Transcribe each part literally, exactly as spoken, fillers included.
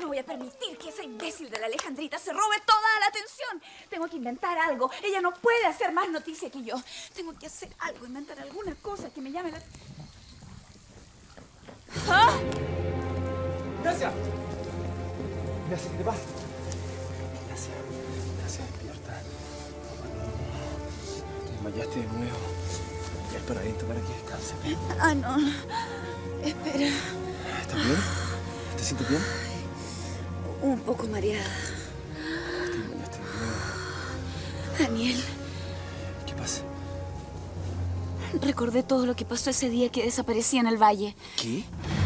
no voy a permitir que esa imbécil de la Alejandrita se robe toda la atención. Tengo que inventar algo. Ella no puede hacer más noticia que yo. Tengo que hacer algo, inventar alguna cosa que me llame la... ¿Ah? ¡Ignacia! Ignacia, ¿qué te pasa? Ignacia, Ignacia, despierta. Te desmayaste de nuevo. Ya es para adentro para que descanses. Ah, no. Espera. ¿Estás bien? ¿Te sientes bien? Un poco mareada. Te desmayaste de nuevo. Daniel. ¿Qué pasa? Recordé todo lo que pasó ese día que desaparecí en el valle. ¿Qué?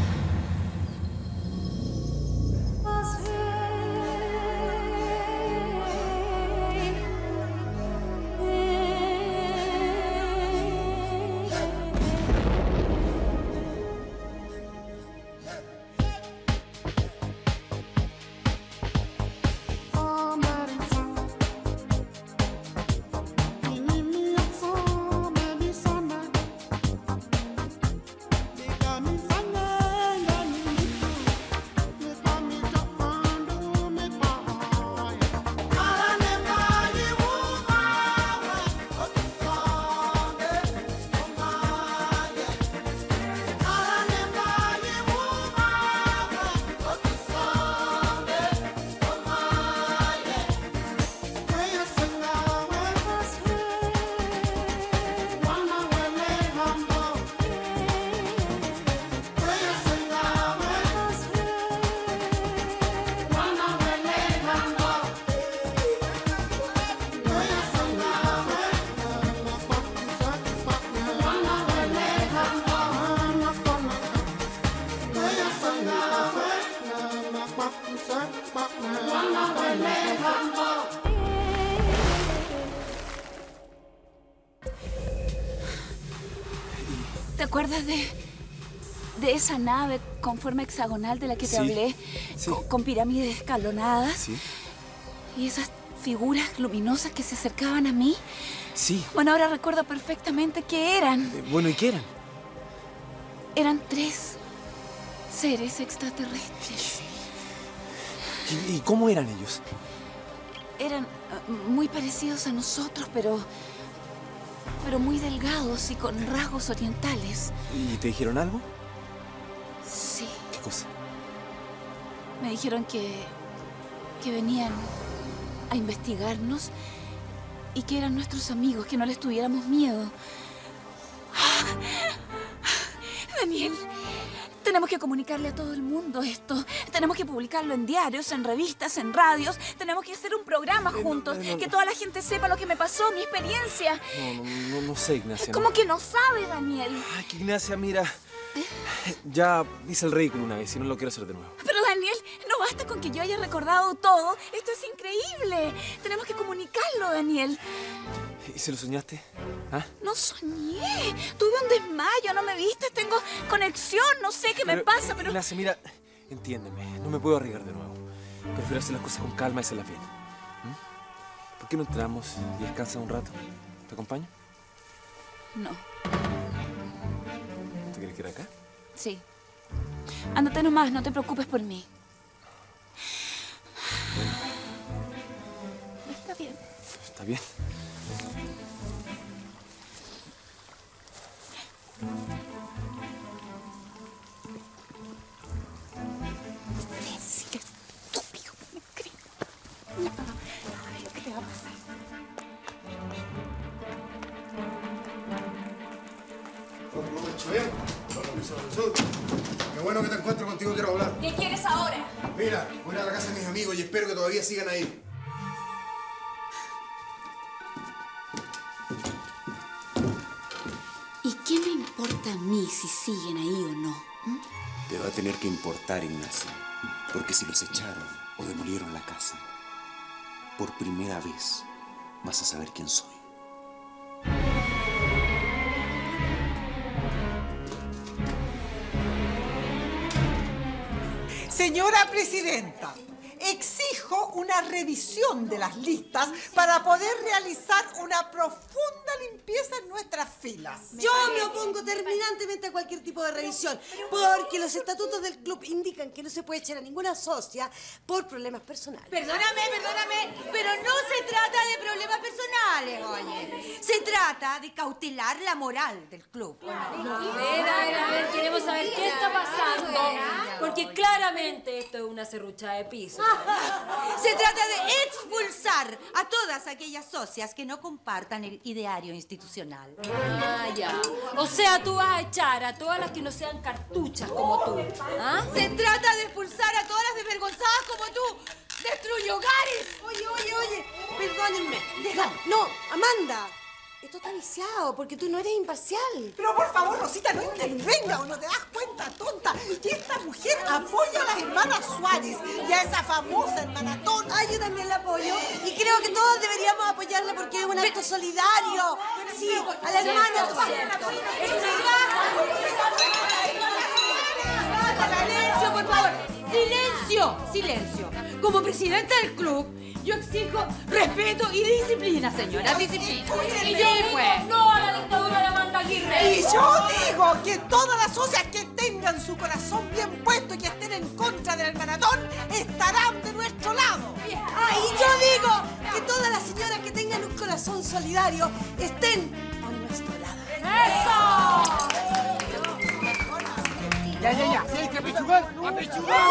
¿Te acuerdas de, de esa nave con forma hexagonal de la que te Sí, hablé? sí. Con, con pirámides escalonadas. Sí. Y esas figuras luminosas que se acercaban a mí. Sí. Bueno, ahora recuerdo perfectamente qué eran. Eh, bueno, ¿y qué eran? Eran tres seres extraterrestres. ¿Y, y cómo eran ellos? Eran uh, muy parecidos a nosotros, pero... pero muy delgados y con rasgos orientales. ¿Y te dijeron algo? Sí. ¿Qué cosa? Me dijeron que... que venían a investigarnos y que eran nuestros amigos, que no les tuviéramos miedo. Daniel, tenemos que comunicarle a todo el mundo esto. Tenemos que publicarlo en diarios, en revistas, en radios. Tenemos que hacer un programa juntos, no, no, no. que toda la gente sepa lo que me pasó, mi experiencia. No, no, no, no sé, Ignacia. ¿Cómo no. que no sabe, Daniel? Ay, que Ignacia, mira. Ya hice el ridículo una vez y no lo quiero hacer de nuevo. Pero, Daniel, no basta con que yo haya recordado todo. Esto es increíble. Tenemos que comunicarlo, Daniel. ¿Y se lo soñaste? ¿Ah? No soñé. Tuve un desmayo, ¿no me viste? Tengo conexión, no sé qué me pasa, pero... Ignacia, mira, entiéndeme. No me puedo arriesgar de nuevo. Prefiero hacer las cosas con calma y hacerlas bien. ¿Mm? ¿Por qué no entramos y descansas un rato? ¿Te acompaño? No. ¿Te quieres quedar acá? Sí. Ándate nomás, no te preocupes por mí. Está bien. Está bien. Imbécil, estúpido, me creo. Ay, ¿qué te va a pasar? Qué bueno que te encuentro contigo, quiero hablar. ¿Qué quieres ahora? Mira, voy a ir a la casa de mis amigos y espero que todavía sigan ahí. ¿Y qué me importa a mí si siguen ahí o no? ¿Mm? Te va a tener que importar, Ignacia, porque si los echaron o demolieron la casa, por primera vez vas a saber quién soy. Señora presidenta, exijo una revisión de las listas para poder realizar una profunda limpieza en nuestras filas. Yo me opongo terminantemente a cualquier tipo de revisión, porque los estatutos del club indican que no se puede echar a ninguna socia por problemas personales. Perdóname, perdóname, pero no se trata de problemas personales, oye. Se trata de cautelar la moral del club. A ver, a ver, a ver, queremos saber qué está pasando, porque claramente esto es una serrucha de piso. Se trata de expulsar a todas aquellas socias que no compartan el ideario institucional. Ah, ya. O sea, tú vas a echar a todas las que no sean cartuchas como tú. ¿Ah? Se trata de expulsar a todas las desvergonzadas como tú. ¡Destruye hogares! Oye, oye, oye, perdónenme. Deja, no, Amanda. Esto está viciado porque tú no eres imparcial. Pero por favor, Rosita, no intervenga o no te das cuenta, tonta, que esta mujer apoya a las hermanas Suárez y a esa famosa hermanatón. Ay, yo también la apoyo. Y creo que todos deberíamos apoyarla porque es un acto solidario. Sí, a la hermana. ¡Silencio, por favor! ¡Silencio! ¡Silencio! Como presidenta del club, yo exijo respeto y disciplina, señora. Disciplina. Sí, pues. No a la dictadura de Amanda Aguirre. Y yo digo que todas las socias que tengan su corazón bien puesto y que estén en contra del hermanatón estarán de nuestro lado. Ah, y yo digo que todas las señoras que tengan un corazón solidario estén a nuestro lado. ¡Eso! Ya, ya, ya. Sí, hay que apechugar. ¡Apechugar!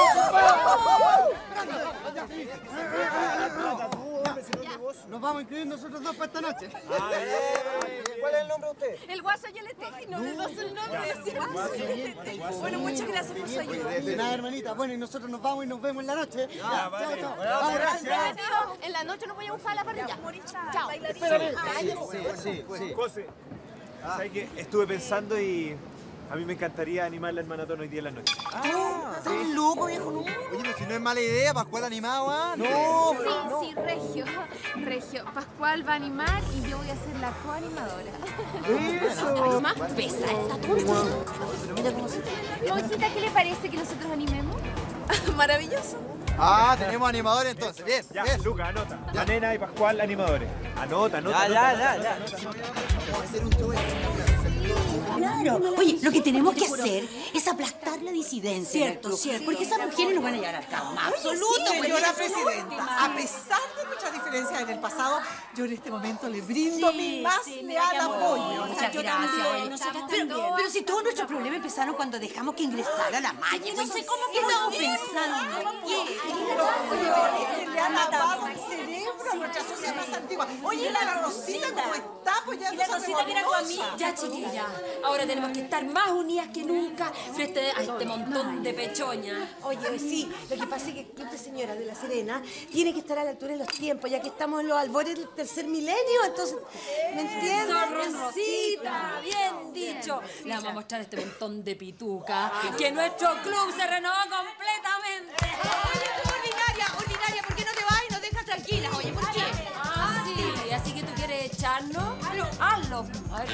Nos vamos a inscribir nosotros dos para esta noche. ¿Cuál es el nombre de usted? El guaso y el Ete. No me pasa el nombre. Sí, guaso y el Ete. Bueno, muchas gracias por su ayuda. De nada, hermanita. Bueno, y nosotros nos vamos y nos vemos en la noche. Ah, vale. Chao, chao. Bueno, Vamos, gracias. En la noche nos voy a buscar a la parrilla. Chao. Sí, sí, sí. José, ¿sabes qué? Estuve pensando y a mí me encantaría animar la hermanatón hoy día en la noche. ¿Estás loco, viejo? No. Oye, pero si no es mala idea, Pascual animado, ¿ah? No, Sí, sí, Regio. Regio. Pascual va a animar y yo voy a ser la coanimadora. Eso. Más pesa esta tonta. Mira cómo se... Monjita, ¿qué le parece que nosotros animemos? Maravilloso. Ah, tenemos animadores entonces. Bien, ya, bien. Lucas, anota. La nena y Pascual, animadores. Anota, anota. Ya, ya, ya, Vamos a hacer un show. Claro. Oye, lo que tenemos que hacer es aplastar la disidencia. Cierto, cierto. Porque esas mujeres nos van a llevar al cabo más absoluto. Señora presidenta, a pesar de nuestras diferencias en el pasado, yo en este momento le brindo mi más leal apoyo. Muchas gracias. Pero, pero si todos nuestros problemas empezaron cuando dejamos que ingresara la malla. No sé cómo que estamos pensando. Oye, le han lavado el cerebro a nuestra socia más antigua. Oye, la Rosita, ¿cómo está apoyando a esa Rosita que era tu amiga. Ya, chiquilla. Ahora tenemos que estar más unidas que nunca frente a este montón de pechoñas. Oye, sí, lo que pasa es que el Club de Señoras de La Serena tiene que estar a la altura de los tiempos, ya que estamos en los albores del tercer milenio, entonces, ¿me entiendes? Rosita, bien dicho. Le vamos a mostrar a este montón de pituca que nuestro club se renovó completamente. Oye, tú, ordinaria, ordinaria, ¿por qué no te vas y nos dejas tranquilas? Oye, ¿por qué? Ah, sí, así que tú quieres echarnos. Hazlo. A ver.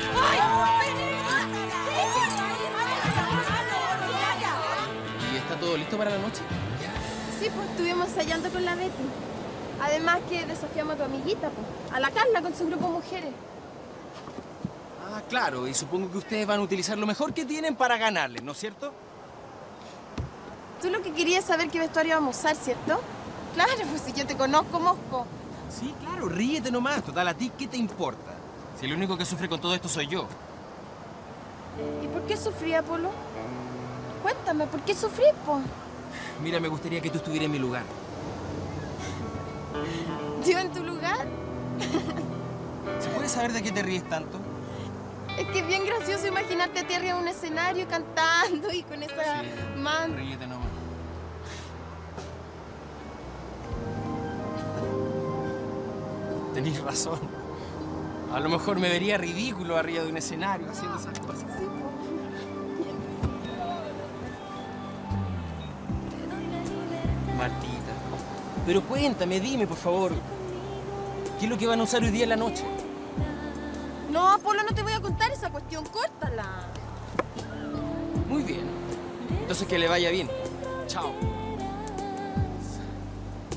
¿Y está todo listo para la noche? Sí, pues estuvimos ensayando con la Betty. Además que desafiamos a tu amiguita, pues, a la Carla con su grupo de mujeres. Ah, claro, y supongo que ustedes van a utilizar lo mejor que tienen para ganarles, ¿no es cierto? Tú lo que querías es saber qué vestuario vamos a usar, ¿cierto? Claro, pues si yo te conozco, Mosco. Sí, claro, ríete nomás. Total, ¿a ti qué te importa? Si el único que sufre con todo esto soy yo. ¿Y por qué sufrí, Apolo? Cuéntame, ¿por qué sufrí, po? Mira, me gustaría que tú estuvieras en mi lugar. ¿Yo en tu lugar? ¿Se puede saber de qué te ríes tanto? Es que es bien gracioso imaginarte a ti arriba en un escenario cantando y con esa Sí, man... ríete nomás. Tenís razón. A lo mejor me vería ridículo arriba de un escenario haciendo esas cosas. Martita. Pero cuéntame, dime, por favor. ¿Qué es lo que van a usar hoy día en la noche? No, Apolo, no te voy a contar esa cuestión, córtala. Muy bien. Entonces que le vaya bien. Chao.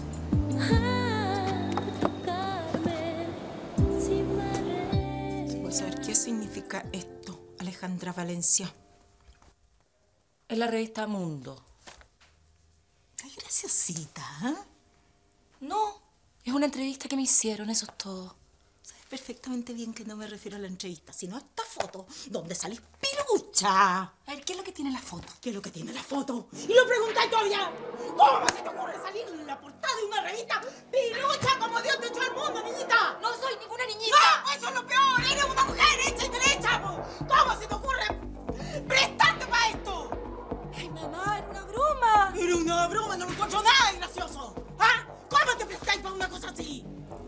significa esto, Alejandra Valencia? Es la revista Mundo. Ay, graciosita, ¿eh? No, es una entrevista que me hicieron, eso es todo. Sabes perfectamente bien que no me refiero a la entrevista, sino a esta foto donde salís pilucha. A ver, ¿qué es lo que tiene la foto? ¿Qué es lo que tiene la foto? Y lo preguntáis todavía. ¿Cómo se te ocurre salir en la portada de una revista pilucha como Dios te echó al mundo, niñita? No soy ninguna niñita. ¡No! Pues eso es lo peor. Eres una mujer hecha y derecha, po. ¿Cómo se te ocurre prestarte para esto? Ay, mamá, era una broma. Era una broma, no lo encuentro nada gracioso. ¿Ah? ¿Cómo te prestáis para una cosa así?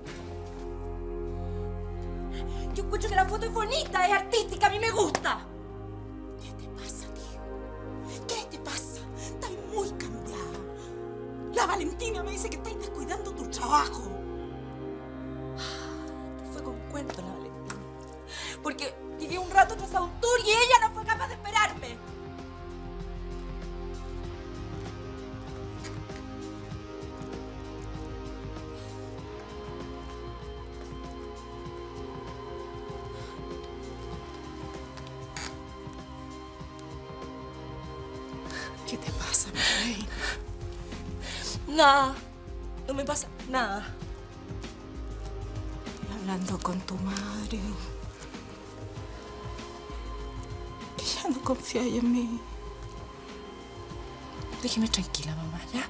Yo escucho que la foto es bonita, es artística, a mí me gusta. ¿Qué te pasa, tío? ¿Qué te pasa? Estás muy cambiada. La Valentina me dice que estás descuidando tu trabajo. Te fue con cuento la Valentina. Porque llegué un rato tras a un tour y ella no fue capaz de esperarme. ¿Qué te pasa, mi reina? Nada, no me pasa nada. Estoy hablando con tu madre. Ella no confía en mí. Déjeme tranquila, mamá, ¿ya?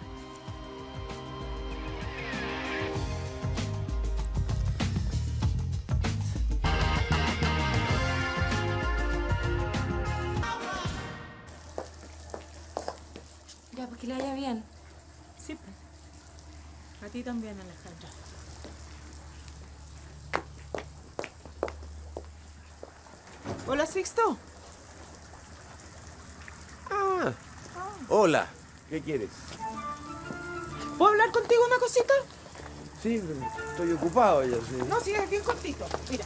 Ya, pues que le vaya bien. Sí, pues. A ti también, Alejandra. Hola, Sixto. Ah, hola. ¿Qué quieres? ¿Puedo hablar contigo una cosita? Sí, estoy ocupado ya, sí. No, sí, es bien cortito. Mira.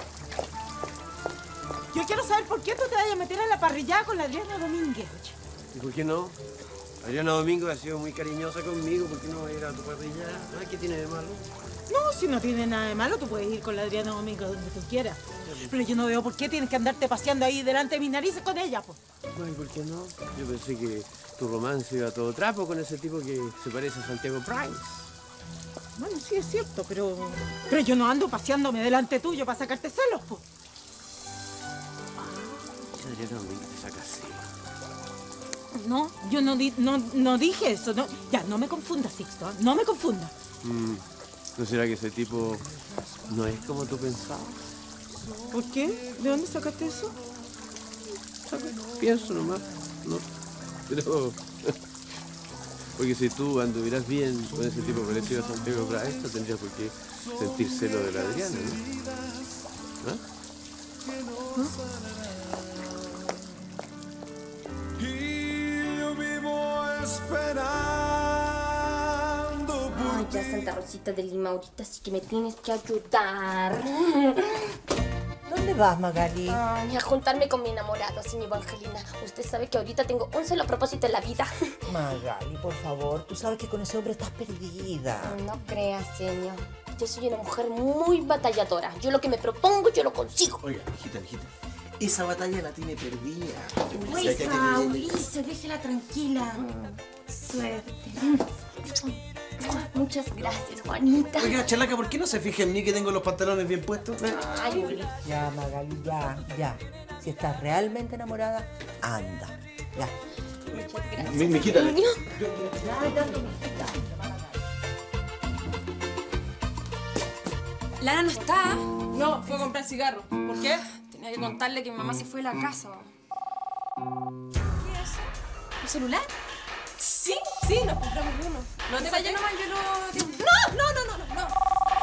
Yo quiero saber por qué tú te vas a meter en la parrillada con la Adriana Domínguez. ¿Y por qué no? Adriana Domingo ha sido muy cariñosa conmigo. ¿Por qué no va a ir a tu parrilla? Ah, ¿qué tiene de malo? No, si no tiene nada de malo, tú puedes ir con la Adriana Domingo donde tú quieras. Pero yo no veo por qué tienes que andarte paseando ahí delante de mis narices con ella, pues. Ay, ¿por qué no? Yo pensé que tu romance iba a todo trapo con ese tipo que se parece a Santiago Price. Bueno, sí es cierto, pero... Pero yo no ando paseándome delante tuyo para sacarte celos, pues. Adriana Domingo te saca celos. No, yo no, di, no, no dije eso. No. Ya, no me confundas, Sixto. ¿eh? No me confundas. Mm, ¿no será que ese tipo no es como tú pensabas? ¿Por qué? ¿De dónde sacaste eso? Pienso nomás, ¿no? Pero... Porque si tú anduvieras bien con ese tipo parecido a Santiago Price, no tendrías por qué sentir celo de la Adriana, ¿no? ¿Ah? Ay, ya, Santa Rosita de Lima, ahorita sí que me tienes que ayudar. ¿Dónde vas, Magali? Ay, a juntarme con mi enamorado, señor Evangelina. Usted sabe que ahorita tengo un solo propósito en la vida. Magali, por favor, tú sabes que con ese hombre estás perdida. No creas, señor. Yo soy una mujer muy batalladora. Yo lo que me propongo, yo lo consigo. Oiga, hijita, hijita, esa batalla la tiene perdida. Luisa, Ulises, déjela tranquila. Suerte. Muchas gracias, Juanita. Oiga, chalaca, ¿por qué no se fija en mí que tengo los pantalones bien puestos? Ay, Uli. Ya, Magali, ya, ya. Si estás realmente enamorada, anda. Ya. Muchas gracias. Mi, mijita. Ya, tanto, mijita. Lana no está. No, fue a comprar cigarros. ¿Por qué? Tenía que contarle que mi mamá se fue de la casa. ¿Qué es eso? ¿Un celular? Sí, sí, nos compramos uno. No te vayas nomás, yo lo... No, no, no, no, no.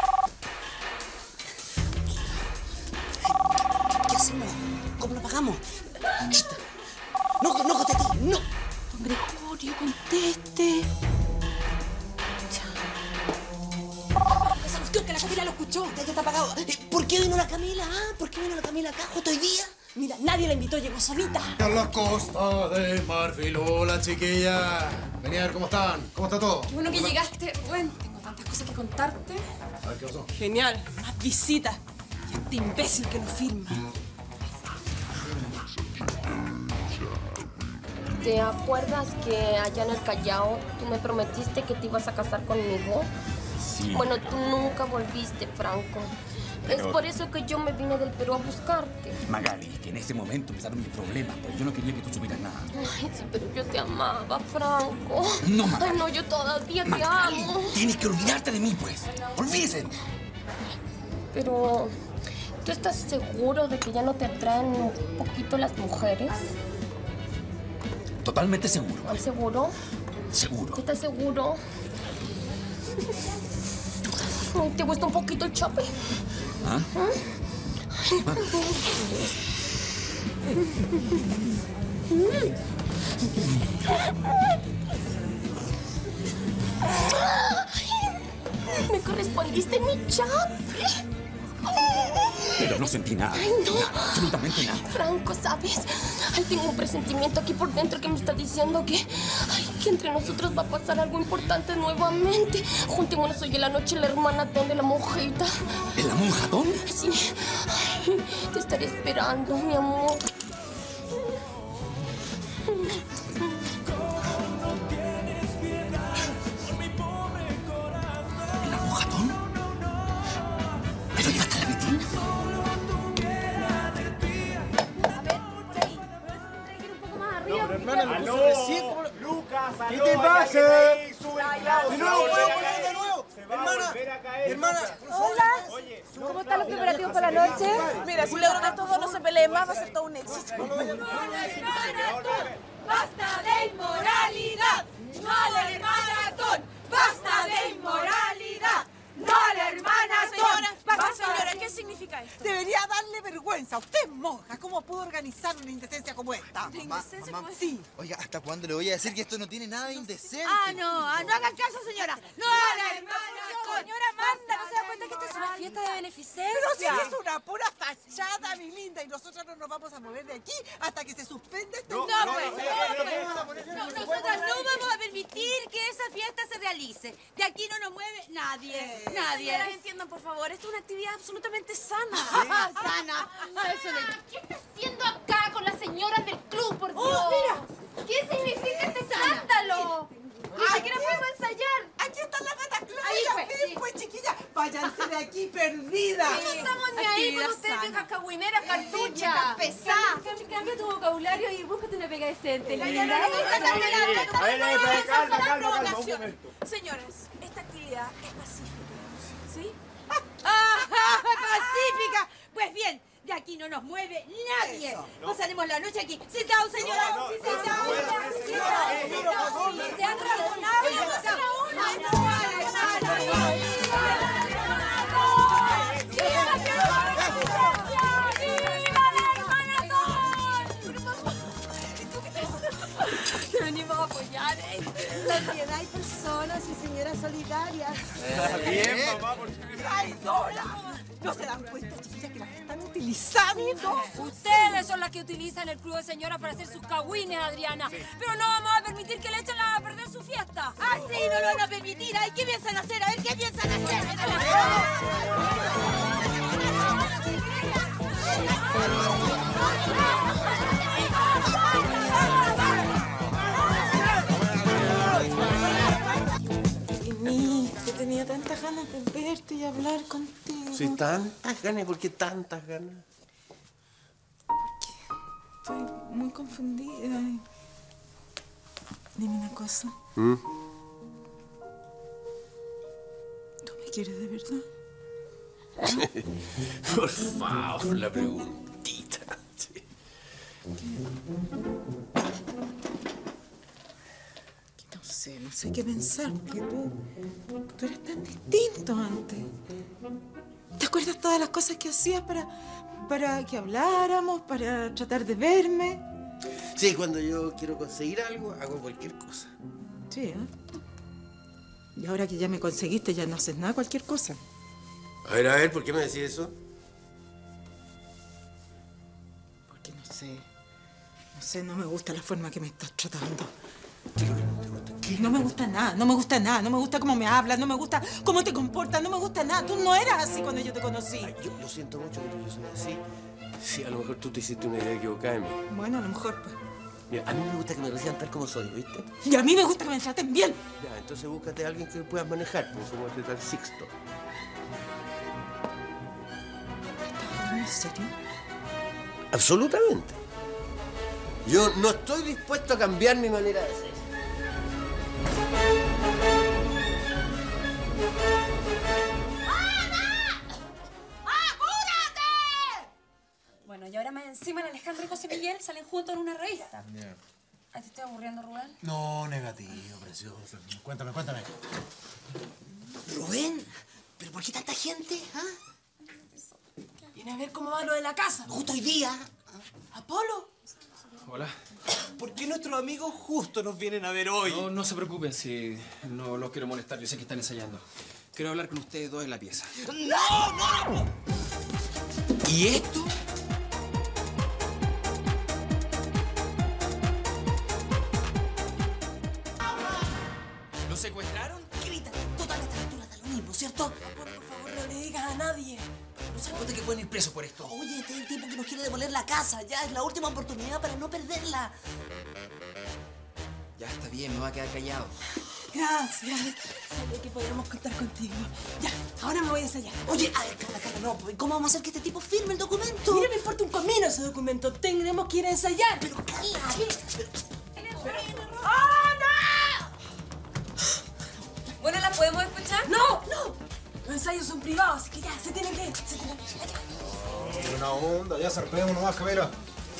¿Qué hacemos? ¿Cómo lo pagamos? Chita. No, no conteste, no. Don Gregorio, conteste. Esa cuestión que la Camila lo escuchó. Ya, ya está pagado. ¿Por qué vino la Camila? ¿Ah? ¿Por qué vino la Camila acá justo hoy día? Mira, nadie la invitó, llegó solita. A la costa de Marfil, hola chiquilla. Vení a ver cómo están, cómo está todo. Qué bueno que llegaste. Bueno, tengo tantas cosas que contarte. A ver, ¿qué pasó? Genial, más visitas. Y este imbécil que lo firma. ¿Te acuerdas que allá en el Callao tú me prometiste que te ibas a casar conmigo? Sí. Bueno, tú nunca volviste, Franco. Pero- Es por eso que yo me vine del Perú a buscarte. Magali, que en ese momento empezaron mis problemas, pues yo no quería que tú supieras nada. Ay, sí, pero yo te amaba, Franco. No, Magali. Ay, no, yo todavía te Magali, amo. tienes que olvidarte de mí, pues. Olvídese. Pero, ¿tú estás seguro de que ya no te atraen un poquito las mujeres? Totalmente seguro. ¿Estás seguro? Seguro. ¿Estás seguro? Ay, ¿te gusta un poquito el chape? ¿Ah? Me correspondiste mi chape. Pero no sentí nada. Ay, no. Nada, absolutamente nada. Franco, ¿sabes? Ay, tengo un presentimiento aquí por dentro que me está diciendo que, ay, que entre nosotros va a pasar algo importante nuevamente. Juntémonos hoy en la noche en la hermanatón de la monjita. ¿En la monjatón? Sí. Ay, te estaré esperando, mi amor. ¿En la monjatón? ¿Pero llegaste a la Betín? Hermana, lo puse ¡Aló! recién. ¿cómo lo- ¡Lucas, ¿Qué aló! te ya pasa? que ahí sube el clavo, De se nuevo, va a puedo volver a poner de caer. nuevo. Se va a Hermana, volver a caer, hermana, Lucas. Hola. Oye, ¿Cómo están los preparativos para la noche? Mira, si logro que todos no se peleen más, va a ser todo un éxito. ¡Basta de inmoralidad! ¡No a la maratón! ¡Basta de inmoralidad! ¡No a la maratón! Señora, basta, ¡Basta! señora, ¿qué significa esto? Debería darle vergüenza. Usted es monja. ¿Cómo pudo organizar una indecencia como esta? ¿De indecencia como esta? Sí. Oiga, ¿hasta cuándo le voy a decir que esto no tiene nada de indecente? Ah, no, ah, no hagan caso, señora. No hagan caso. Señora, manda, ¿no se da cuenta que esta es una fiesta de beneficencia? Pero si es una pura fachada, mi linda, y nosotros no nos vamos a mover de aquí hasta que se suspenda este... No, No, pues, no, no, pues. No, nosotras no vamos a permitir que esa fiesta se realice. De aquí no nos mueve nadie, nadie. Señoras, entiendan, por favor, esto es una actividad absolutamente sana. Sana. A eso le... ¿Qué está haciendo acá con las señoras del club, por Dios? Oh, mira. ¿Qué significa este escándalo? Ni siquiera puedo ensayar. Aquí están las gatas Ahí Claudia. fue, Ven, sí. pues, chiquillas, váyanse de aquí perdidas. No estamos ni ahí con ustedes, viejas cagüineras, cartuchas. Pesá. Cambia tu vocabulario y búscate una pega decente, linda. A ver, a ver, calma, calma, calma, un momento. Señores, esta actividad es pacífica, ¿sí? ¡Ah, pacífica! Pues bien, de aquí no nos mueve nadie. Pasaremos la noche aquí. Sentados, señora. No, no, Sentados. no se puede, señora. Sentados. Sean razonables. Te venimos a apoyar, ¿eh? También hay personas y señoras solidarias. Bien, mamá, por ¡Traidora! ¿No se dan cuenta, chiquillas, que las están utilizando? Ustedes son las que utilizan el club de señoras para hacer sus cagüines, Adriana. Pero no vamos a permitir que le echen a perder su fiesta. Ah, sí, no lo van a permitir. Ay, ¿qué piensan hacer? A ver, ¿qué piensan hacer? Mimi, que tenía tantas ganas de verte y hablar contigo. Sí, tantas ganas. ¿Por qué tantas ganas? Estoy muy confundida. Dime una cosa. ¿Mm? ¿Tú me quieres de verdad? Por favor, la preguntita. Sí. No sé, no sé qué pensar, porque tú, tú eres tan distinto antes. ¿Te acuerdas todas las cosas que hacías para, para que habláramos, para tratar de verme? Sí, cuando yo quiero conseguir algo, hago cualquier cosa. Sí, ¿eh? Y ahora que ya me conseguiste, ya no haces nada, cualquier cosa. A ver, a ver, ¿por qué me decís eso? Porque no sé, no sé, no me gusta la forma que me estás tratando. ¿Qué es lo que no te gusta? ¿Qué? No me gusta nada, no me gusta nada, no me gusta cómo me hablas, no me gusta cómo te comportas, no me gusta nada. Tú no eras así cuando yo te conocí. Ay, yo lo siento mucho, pero yo soy así. Sí, a lo mejor tú te hiciste una idea equivocada de mí. Bueno, a lo mejor, pues. Mira, a mí me gusta que me reciban tal como soy, ¿viste? Y a mí me gusta que me traten bien. Ya, entonces búscate a alguien que puedas manejar, pues como este tal Sixto. ¿En serio? Absolutamente. Yo no estoy dispuesto a cambiar mi manera de ser. Bueno, y ahora más encima, el Alejandro y José Miguel salen juntos en una revista. Yeah. ¿Ay, te estoy aburriendo, Rubén? No, negativo, precioso. Cuéntame, cuéntame. Rubén, ¿pero por qué tanta gente? ¿Ah? Viene a ver cómo va lo de la casa. Justo hoy día. ¿Apolo? Hola. ¿Por qué nuestros amigos justo nos vienen a ver hoy? No, no se preocupen si no los quiero molestar. Yo sé que están ensayando. Quiero hablar con ustedes dos en la pieza. ¡No, no! ¿Y esto? ¿Lo secuestraron? Grita, total, a esta altura da lo mismo, ¿cierto? Por favor, no le digas a nadie. ¿No se acuerdan que pueden ir presos por esto? Oye, este es el tipo que nos quiere demoler la casa. Ya es la última oportunidad para no perderla. Ya está bien, me voy a quedar callado. Gracias. Sabía que podíamos contar contigo. Ya, ahora me voy a ensayar. Oye, a ver, Carla, Carla, no. ¿Cómo vamos a hacer que este tipo firme el documento? Mira, me importa un comino ese documento. Tendremos que ir a ensayar. Pero, Carla... ¡Ana! Bueno, ¿la podemos escuchar? ¡No, no! Los ensayos son privados, así que ya, se tienen que ir. Se tienen que ir. Una onda, ya zarpemos nomás, Camila.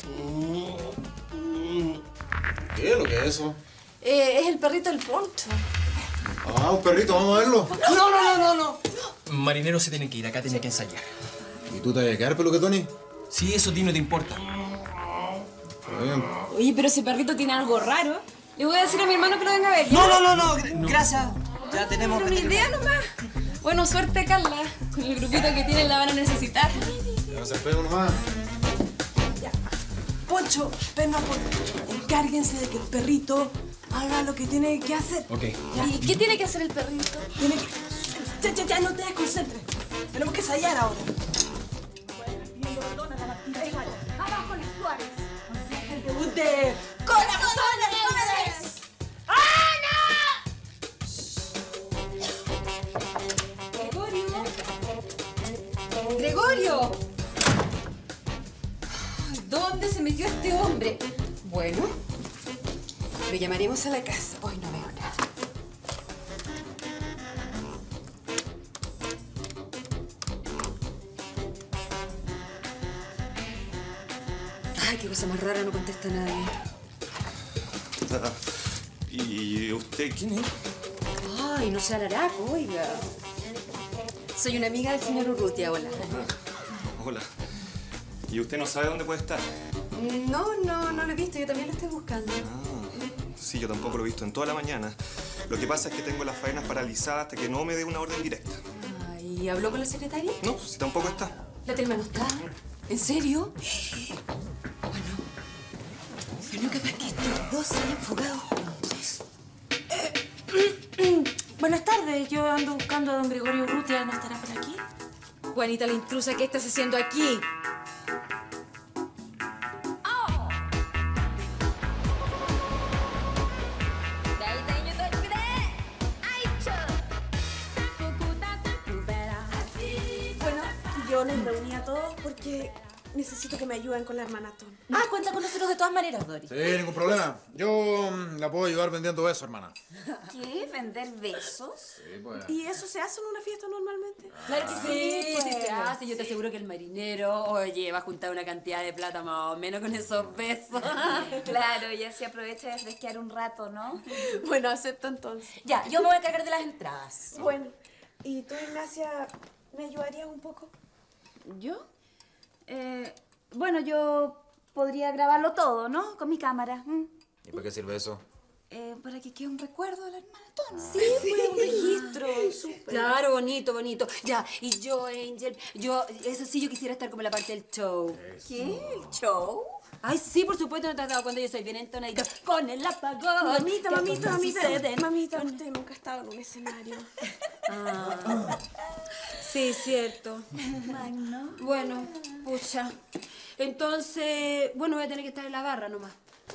¿Qué es lo que es eso? Eh, es el perrito del Poncho. Ah, un perrito, vamos a verlo. No, no, no, no, no. Marineros se tienen que ir, acá tienen que ensayar. ¿Y tú te vas a quedar, peluque, Tony? Sí, eso a ti no te importa. Está bien. Oye, pero ese perrito tiene algo raro. Le voy a decir a mi hermano que lo venga a ver. ¿Ya? No, no, no, no, gr- gracias. Ya tenemos... Una idea nomás. Bueno, suerte, Carla. Con el grupito que tienen la van a necesitar. Ya zarpemos nomás. Poncho, ven, por encárguense de que el perrito haga lo que tiene que hacer. Ok. ¿Y qué tiene que hacer el perrito? Tiene que... Ya, ya, ya, no te desconcentres. Tenemos que ensayar ahora. Abajo las Suárez. El debut de... ¡Corazones Suárez! ¡Gregorio! ¡Gregorio! ¿Dónde se metió este hombre? Bueno, lo llamaremos a la casa. Hoy no veo nada. Ay, qué cosa más rara, no contesta nadie. Ah, ¿y usted quién es? Ay, no sea laraco, oiga. Soy una amiga del señor Urrutia, hola. Hola. ¿Y usted no sabe dónde puede estar? No, no, no lo he visto, yo también lo estoy buscando. Sí, yo tampoco lo he visto en toda la mañana. Lo que pasa es que tengo las faenas paralizadas hasta que no me dé una orden directa. Ay, ¿y habló con la secretaria? No, si tampoco está. ¿La Telma no está? ¿En serio? Bueno, bueno, capaz que estos dos se hayan fugado juntos. Buenas tardes, yo ando buscando a don Gregorio Urrutia. ¿No estará por aquí? Juanita la intrusa, ¿qué estás haciendo aquí? Bueno, yo les reuní a todos porque necesito que me ayuden con la hermanatón. Ah, cuenta con nosotros de todas maneras, Dori. Sí, ningún problema. Yo mm, la puedo ayudar vendiendo besos, hermana. ¿Qué? ¿Vender besos? Sí, pues. ¿Y eso se hace en una fiesta normalmente? Claro que sí, pues. sí se hace. Yo te aseguro que el marinero, oye, va a juntar una cantidad de plata más o menos con esos besos. Claro, ya se aprovecha de fresquear un rato, ¿no? Bueno, acepto entonces. Ya, yo me voy a cargar de las entradas. Bueno, ¿y tú, Ignacia, me ayudarías un poco? ¿Yo? Eh, bueno, yo podría grabarlo todo, ¿no? Con mi cámara. ¿Mm? ¿Y para qué sirve eso? Eh, para que quede un recuerdo de la hermanatón. Sí, fue un registro. Claro, bonito, bonito. Ya, y yo, Angel, yo, eso sí, yo quisiera estar como en la parte del show. ¿Qué? ¿El show? Ay, sí, por supuesto, no te has dado cuenta, yo soy bien entonadita con el apagón. Mamita, mamita, mamita. Suceden. Mamita, usted nunca ha estado en un escenario. Ah, sí, cierto. Magno. Bueno, pucha. Entonces, bueno, voy a tener que estar en la barra nomás.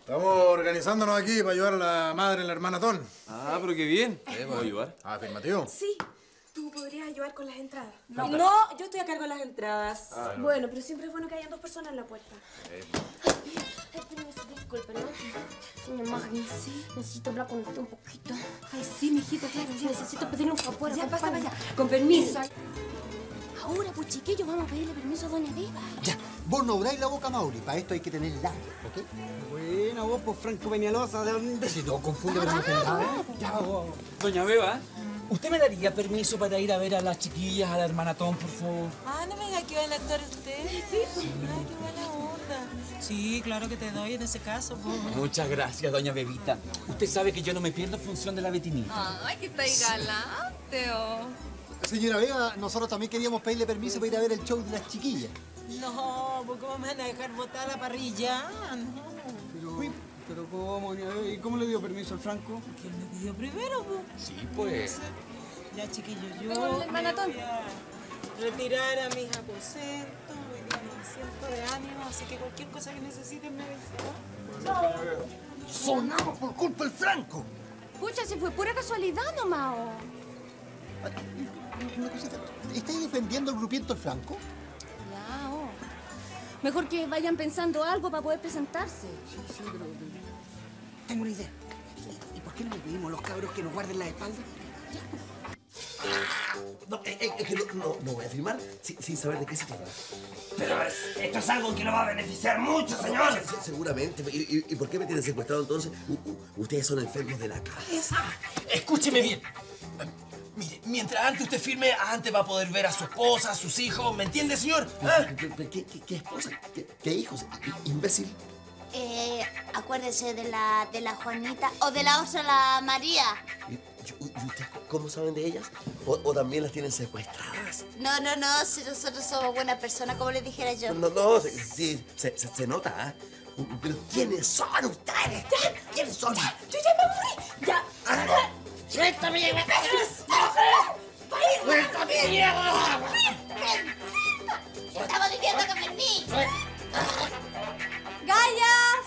Estamos organizándonos aquí para ayudar a la madre en la hermanatón. Ah, pero qué bien. ¿Eh? ¿Puedo ayudar? Afirmativo. Sí. ¿Tú podrías ayudar con las entradas? No. No, yo estoy a cargo de las entradas. Ah, no. Bueno, pero siempre es bueno que hayan dos personas en la puerta. Eh. Ay, permiso, disculpe, ¿no? Señor Magni, sí. Necesito hablar con usted un poquito. Ay, sí, mijito, claro. Sí, necesito pedirle un favor. Ya, pasa para acompáñeme. allá. Con permiso. Ahora, pues, chiquillos, vamos a pedirle permiso a doña Beba. Ya, vos no obráis la boca, Mauri. Para esto hay que tener labio, ¿ok? Buena, vos, pues, Franco Peñalosa, ¿de dónde? Si no confunde, pero no te nada. Ya, vos. Doña Beba, ¿usted me daría permiso para ir a ver a las chiquillas a la hermanatón, por favor? Ah, no me diga que va a actuar usted. Sí, pues. Ay, qué buena onda. Sí, claro que te doy en ese caso, pues. Muchas gracias, doña Bebita. Usted sabe que yo no me pierdo función de la Betinita. Ay, que estáis galante, oh. Señora Beba, nosotros también queríamos pedirle permiso para ir a ver el show de las chiquillas. No, pues ¿cómo me van a dejar botar la parrilla? No. Pero, pero ¿cómo? ¿Y cómo le dio permiso al Franco? Que me pidió primero, pues. Sí, pues. Ya, chiquillos, yo Vengo en el manatón. me voy a retirar a mis aposentos, voy a mi asiento de ánimo, así que cualquier cosa que necesiten me avisan. Sonamos por culpa del Franco. Pucha, si fue pura casualidad nomás. Una cosita, ¿estáis defendiendo el grupiento del Franco? Ya, oh. Mejor que vayan pensando algo para poder presentarse. Sí, sí, pero... Tengo una idea. ¿Y por qué no le pedimos a los cabros que nos guarden la espalda? No, es, es que no, no, no voy a firmar sin, sin saber de qué se trata. Pero es, esto es algo que nos va a beneficiar mucho, señor. Se- se- seguramente. ¿Y, y, y por qué me tienen secuestrado entonces? U- u- ustedes son enfermos de la cabeza. Escúcheme bien. Mire, mientras antes usted firme, antes va a poder ver a su esposa, a sus hijos. ¿Me entiende, señor? ¿Ah? ¿Qué, qué, qué, qué esposa? ¿Qué, qué hijos? I- Imbécil. Eh, acuérdese de la, de la Juanita o de la otra, la María. ¿Y, y- y ustedes cómo saben de ellas? ¿O, o también las tienen secuestradas? No, no, no, si nosotros somos buenas personas, como les dijera yo. No, no, sí, sí, se, se, se nota, ¿ah? Pero ¿quiénes son ustedes? ¿Quiénes son? Ya, yo ya me aburrí. Ya. ¡Suéltame! ¡Suéltame! Estamos viviendo con Fermín. ¡Gallas!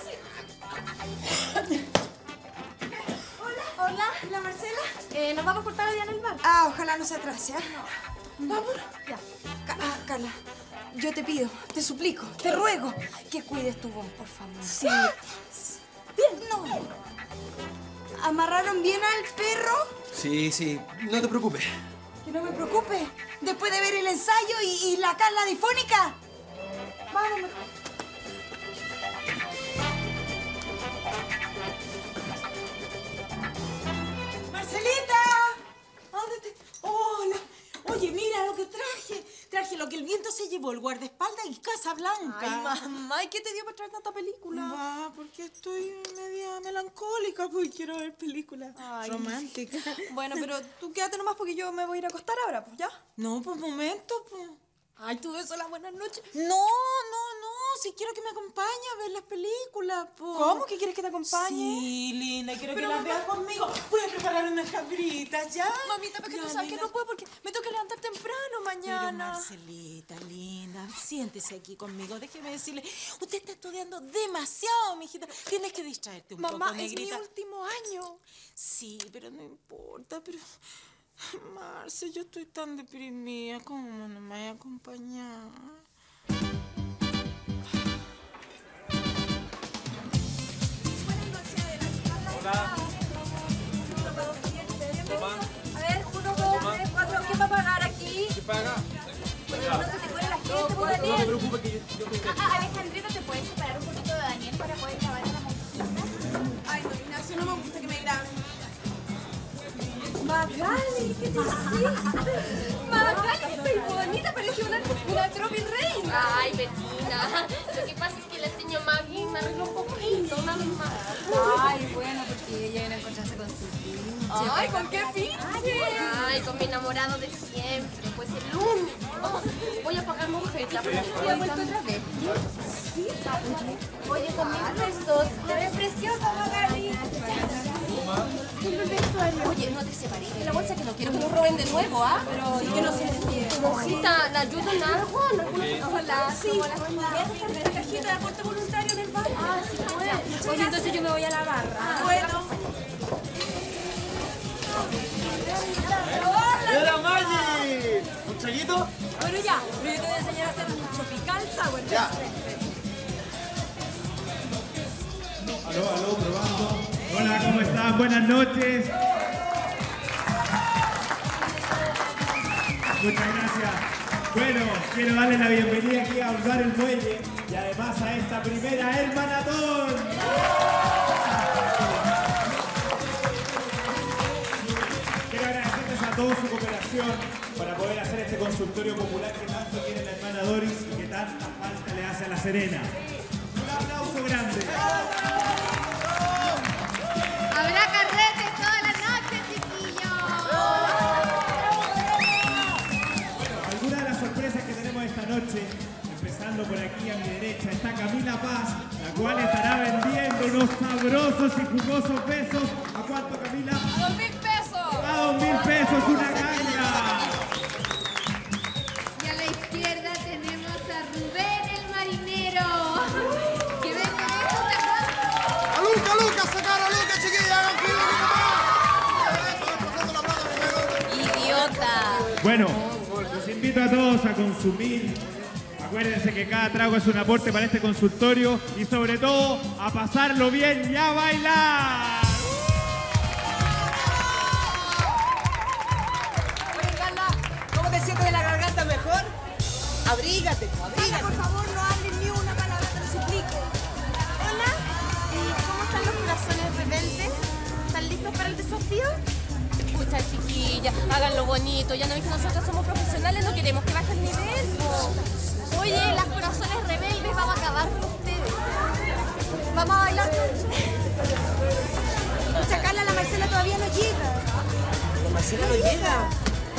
Hola. Hola, ¿la Marcela? Eh, ¿nos vamos a cortar allá en el bar? Ah, ojalá no se atrase, ¿ah? Vamos. Ya. Ca- ah, Carla, yo te pido, te suplico, te ruego que cuides tu voz, por favor. Sí. Bien, no. ¿Amarraron bien al perro? Sí, sí, no te preocupes. Que no me preocupe. Después de ver el ensayo y, y la Carla difónica. Vamos, mejor. ¡Marcelita! ¿Dónde te...? ¡Hola! Oye, mira lo que traje. Traje lo que el viento se llevó, el guardaespaldas y Casa Blanca. Ay, mamá, ¿y qué te dio para traer tanta película? Ah, porque estoy media melancólica, porque quiero ver películas Ay. románticas. Bueno, pero tú quédate nomás porque yo me voy a ir a acostar ahora, pues, ¿ya? No, pues, momento, pues. Ay, tú eso, la buenas noches. No, no, no, si quiero que me acompañe a ver las películas, pues. ¿Cómo que quieres que te acompañe? Sí, linda, quiero Pero que las mamá- veas conmigo. Voy a preparar unas cabritas, ¿ya? Mamita, porque Ya, tú sabes que linda. no puedo porque me tengo que levantar temprano mañana. Pero Marcelita, linda, siéntese aquí conmigo. Déjeme decirle, usted está estudiando demasiado, mijita. Tienes que distraerte un Mamá, poco, es mi negrita. último año. Sí, pero no importa, pero... Marce, yo estoy tan deprimida. ¿Cómo no me voy a acompañar? Hola. A ver, uno, dos, tres, cuatro. ¿Quién va a pagar aquí? ¿Qué paga? No se te cuele la gente, No, pues, no te Daniel. preocupes que yo, yo me Ah, ah, Alejandrito, ¿te puedes separar un poquito de Daniel para poder grabar a la motocicleta? Ay, no, Ignacio, no me gusta que me graben. Magali, ¿qué te hiciste? Magali, estoy bonita, parece una, una tropi reina. Ay, Betina. Lo que pasa es que la señora Maggie me arregló un poquito, nada más. Ay, bueno, porque ella viene a encontrarse con su pinche. Ay, ¿con qué pinche? Ay, con mi enamorado de siempre, pues el único. Voy a pagar monjeta. ¿Y ha vuelto otra vez? Sí. Oye, con mil pesos. Te ves preciosa, Magali. Oye, no te separes de la bolsa que no quiero que nos roben de nuevo, ¿ah? Pero Sí, que no se Mojita, ¿la ayudan en algo? ¿En alguna- Hola, sí. Hola, hola. Voy a dejar la cajita de aporte voluntario en el bar. Ah, sí, bueno. Oye, entonces yo me voy a la barra. Bueno. ¡Era Maggi! ¿Un traguito? Bueno, ya, pero yo te voy a enseñar a hacer un tropical sour. Ya. Aló, aló, probando. Hola, ¿cómo están? Buenas noches. Muchas gracias. Bueno, quiero darle la bienvenida aquí a Bar el Muelle y además a esta primera Hermanatón. Quiero agradecerles a todos su cooperación para poder hacer este consultorio popular que tanto quiere la hermana Doris y que tanta falta le hace a La Serena. Un aplauso grande. Habrá carretes toda la noche, chiquillos. Bueno, algunas de las sorpresas que tenemos esta noche, empezando por aquí a mi derecha, está Camila Paz, la cual estará vendiendo unos sabrosos y jugosos besos. ¿A cuánto, Camila? ¡A dos mil pesos! ¡A dos mil pesos, una ganga! Y a la izquierda tenemos a Rubén el marinero. Que vende besos de ¡A Luca, Luca! ¡Sacar a Luca, chiquilla! ¡Hagan fila! ¡Idiota! Bueno, los invito a todos a consumir. Acuérdense que cada trago es un aporte para este consultorio y sobre todo a pasarlo bien y a bailar. Oye, Carla, ¿cómo te sientes de la garganta mejor? Abrígate, abrígate. Carla, por favor, no hables ni una palabra, te lo suplico. Hola, ¿cómo están los corazones rebeldes? ¿Están listos para el desafío? Escucha, chiquilla, háganlo bonito. Ya no ves que nosotros somos profesionales, no queremos que baje el nivel. po. Oye, las corazones rebeldes vamos a acabar con ustedes. Vamos a bailar. Escucha, Carla, la Marcela todavía no llega. La Marcela no llega.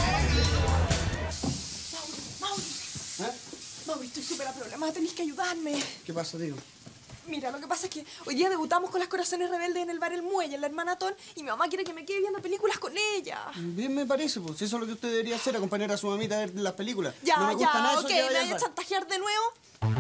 Mauri, Mauri, estoy súper problemada, tenés que ayudarme. ¿Qué pasa, digo? Mira, lo que pasa es que hoy día debutamos con las Corazones Rebeldes en el bar El Muelle, en la Hermanatón, y mi mamá quiere que me quede viendo películas con ella. Bien me parece, pues. Eso es lo que usted debería hacer, acompañar a su mamita a ver las películas. Ya, no me gusta ya, nada eso ok, que ¿me vaya al vaya a bar. chantajear de nuevo?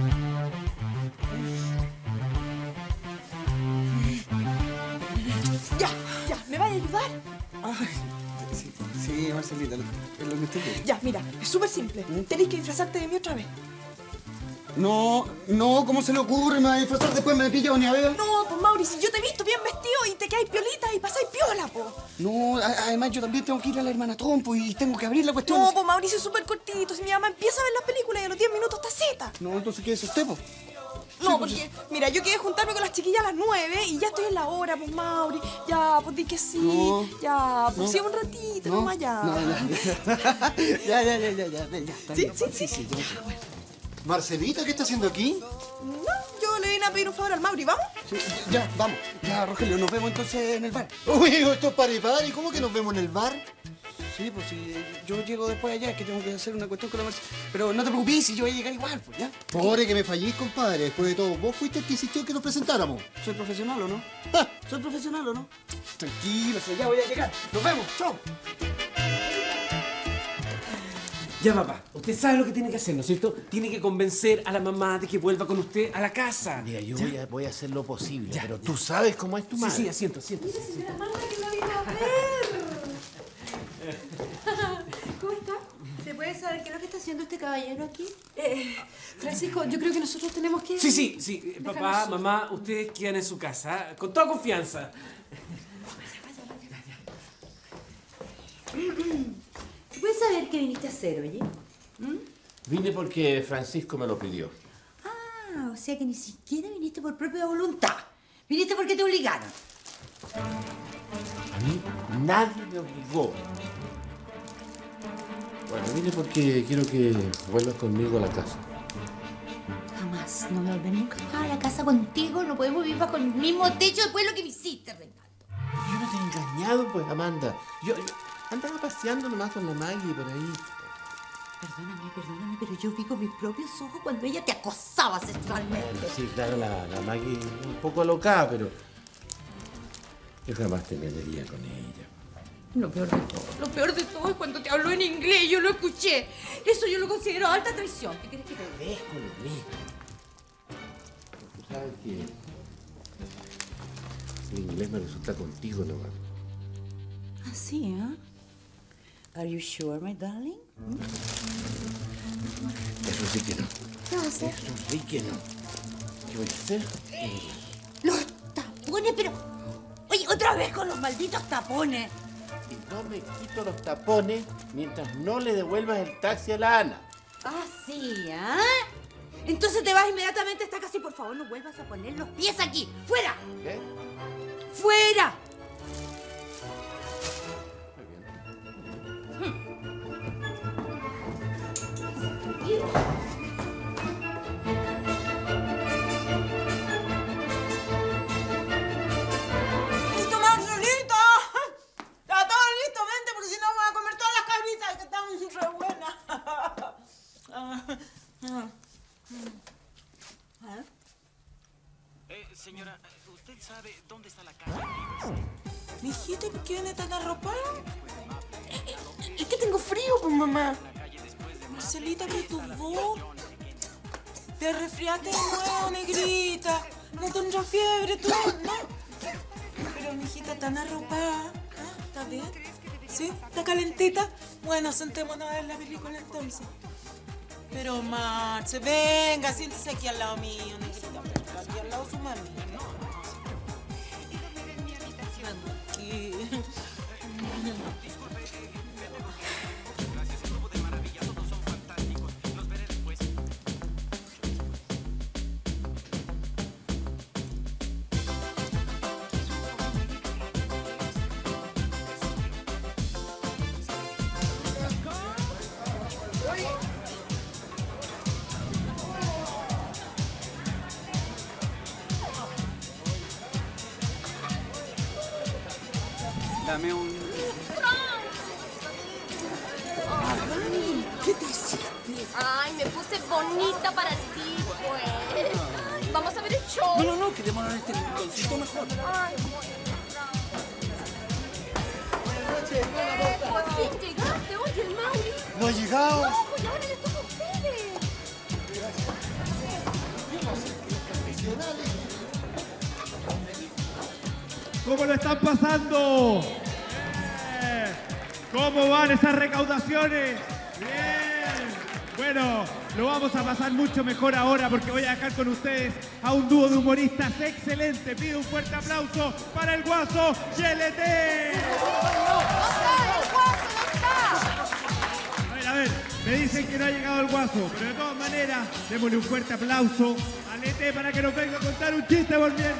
Ya, ya, ¿me vaya a ayudar? Ay, sí, sí, Marcelita, lo, es lo que usted quiere. Ya, mira, es súper simple. Tenés que disfrazarte de mí otra vez. No, no, ¿cómo se le ocurre? Me va a disfrazar después, me pillo ni a ver. No, pues Mauri, si yo te he visto bien vestido y te caes piolita y pasáis piola, po. No, a- además yo también tengo que ir a la hermanatón, pues, y tengo que abrir la cuestión. No, pues Mauricio es súper cortito. Si mi mamá empieza a ver las películas y a los diez minutos está zeta. No, entonces, ¿qué es usted, pues? No, porque, mira, yo quería juntarme con las chiquillas a las nueve y ya estoy en la hora, pues, Mauri. Ya, pues, di que sí. No, ya, pues, no, sí, un ratito, no, nomás ya. No, ya, ya, ya, ya, ya, ya, ya, está ¿Sí? bien. ¿Sí? Sí, sí, ya. Marcelita, ¿qué está haciendo aquí? No, yo le vine a pedir un favor al Mauri, ¿vamos? Sí, ya, vamos. Ya, Rogelio, nos vemos entonces en el bar. Uy, esto es pari pari. ¿Cómo que nos vemos en el bar? Sí, pues si yo llego después allá, es que tengo que hacer una cuestión con la Marce. Pero no te preocupes, si yo voy a llegar igual, pues, ¿ya? Pobre que me fallís, compadre. Después de todo, vos fuiste el que insistió que nos presentáramos. ¿Soy profesional o no? Ah, ¿soy profesional o no? Tranquilo, si ya voy a llegar. Nos vemos, chao. Ya, papá, usted sabe lo que tiene que hacer, ¿no es cierto? Tiene que convencer a la mamá de que vuelva con usted a la casa. Mira, yo ¿Ya? voy a, voy a hacer lo posible, Ya, pero ya. tú sabes cómo es tu Sí, madre. sí, asiento, asiento. Mira, señora Amanda, que no vino a ver. ¿Cómo está? ¿Se puede saber qué es lo que está haciendo este caballero aquí? Eh, Francisco, yo creo que nosotros tenemos que... Sí, sí, sí. Déjanos Papá, solos. mamá, ustedes quedan en su casa, ¿eh? Con toda confianza. ¿Se puede saber qué viniste a hacer, oye? Vine porque Francisco me lo pidió. Ah, o sea que ni siquiera viniste por propia voluntad. Viniste porque te obligaron. A mí nadie me obligó. Bueno, vine porque quiero que vuelvas conmigo a la casa. Jamás. No me volveré nunca más a la casa contigo. No podemos vivir bajo el mismo techo después de lo que me hiciste, Reinaldo. Yo no te he engañado, pues, Amanda. Yo, yo andaba paseando nomás con la Maggie por ahí. Perdóname, perdóname, pero yo vi con mis propios ojos cuando ella te acosaba sexualmente. Bueno, sí, claro, la, la Maggie un poco alocada, pero yo jamás te metería con ella. Lo peor de todo, lo peor de todo es cuando te habló en inglés, yo lo escuché. Eso yo lo considero alta traición. ¿Qué crees que te Es con lo mismo. Tú ¿sabes qué? El inglés me resulta contigo nomás. Así, ¿eh? Are you sure, my darling? Eso sí que no. ¿Qué vas a hacer? Eso sí que no. ¿Qué voy a hacer? Los tapones, pero... Oye, otra vez con los malditos tapones. Y no me quito los tapones mientras no le devuelvas el taxi a la Ana. Ah, sí, ¿ah? Entonces te vas inmediatamente a esta casa y por favor no vuelvas a poner los pies aquí. ¡Fuera! ¿Qué? ¡Fuera! ¡Listo, Marcelito! Está todo listo, vente, porque si no voy a comer todas las cabritas que están re buenas. Ah, ah, ah. Eh, señora, ¿usted sabe dónde está la casa? Mijita, ¿por qué viene tan arropada? Es que tengo frío, pues, mamá. Marcelita, que tu voz. Te resfriaste de nuevo, negrita. No tendrás fiebre, tú, ¿no? Pero, mijita, tan arropada. ¿Ah? ¿Está bien? ¿Sí? ¿Está calentita? Bueno, sentémonos a ver la película entonces. Pero, Marce, venga, siéntese aquí al lado mío, negrita. Venga, aquí al lado de su mami. Aquí. Dame un... ¿Qué te hiciste? Ay, me puse bonita para ti, pues. Vamos a ver el show. No, no, no, quedémonos en este rinconcito mejor. Ay, eh, por fin llegaste, oye, el Mauri. ¿No ha llegado? No, pues ahora les toca a ustedes. ¿Cómo lo están pasando? Eh, ¿Cómo van esas recaudaciones? Bien. Bueno, lo vamos a pasar mucho mejor ahora porque voy a dejar con ustedes a un dúo de humoristas excelente. Pido un fuerte aplauso para el Guaso y L T. A ver, a ver, me dicen que no ha llegado el Guaso, pero de todas maneras, démosle un fuerte aplauso a L T para que nos venga a contar un chiste por bien.